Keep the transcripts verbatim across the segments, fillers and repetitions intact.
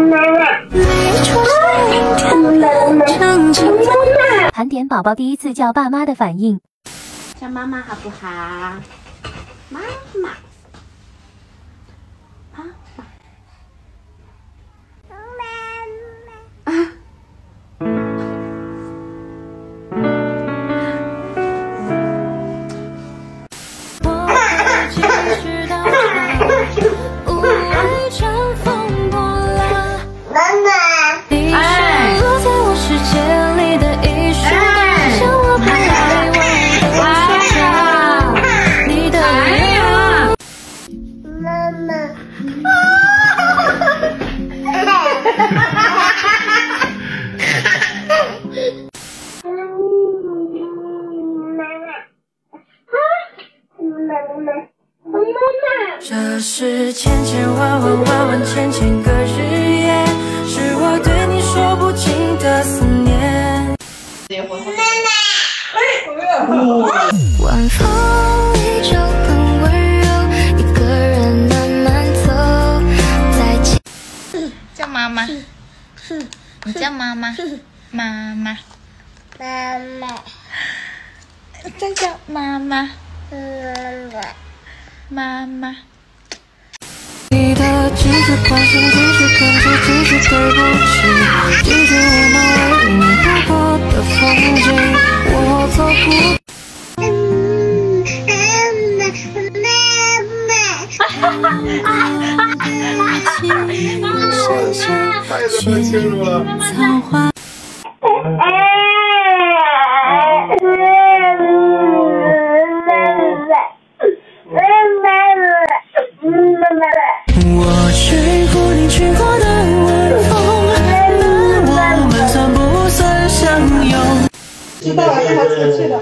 盘点宝宝第一次叫爸妈的反应。 叫妈妈好不好？妈妈，妈妈，啊！ 这是千千万万万万千千个日夜，是我对你说不尽的思念。晚风依旧很温柔，一个人慢慢走在街。 叫妈妈，你叫妈妈，妈妈， 妈妈， 再叫妈妈，妈妈。 你的只是关心，只是关注，只是对不起，拒绝我们为你度过的风景，我做不。 太他妈清楚了。 我去过你去过的晚风，那我们算不算相拥？ 知道了，让他出去了。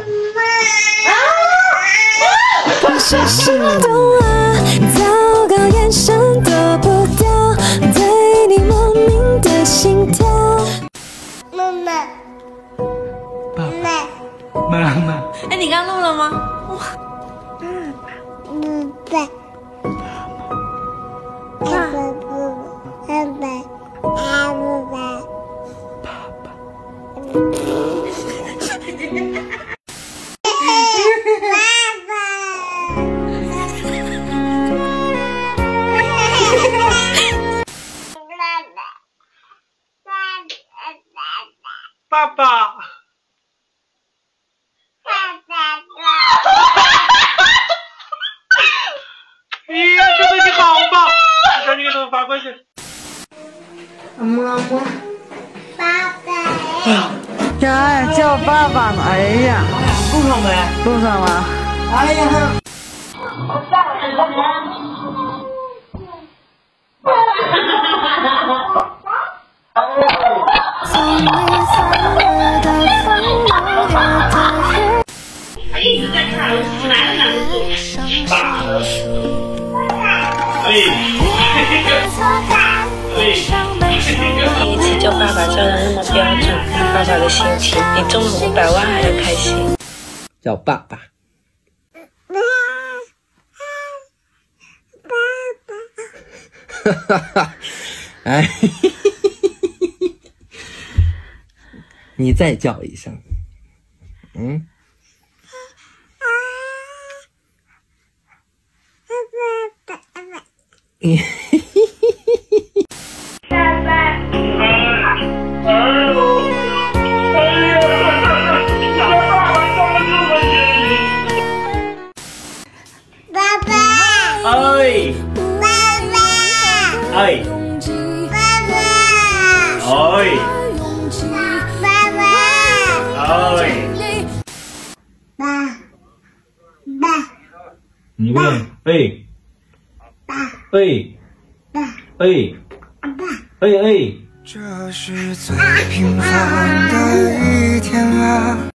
我是心动了，糟糕，眼神躲不掉对你莫名的心跳。 妈妈， 爸爸，妈妈。 哎，你刚录了吗？哇， 爸爸，爸爸，爸爸，爸爸。 爸爸，哎呀，这东西好棒！你赶紧给他们发过去。 摸摸，爸爸。 呀，叫爸爸呢！哎呀， 路上没？ 路上吗？ 哎呀，一直在看，哪个男的大的？哎，对， 第一次叫爸爸叫的那么标准，那爸爸的心情比中了五百万还要开心。 叫爸爸。哈哈哈！哎，你再叫一声，嗯。你。 哎， 爸爸， 哎， 爸爸， 哎， 爸爸， 哎， 爸爸， 你问，哎， 爸哎， 爸哎， 爸。 哎哎。 这是最平凡的一天啊。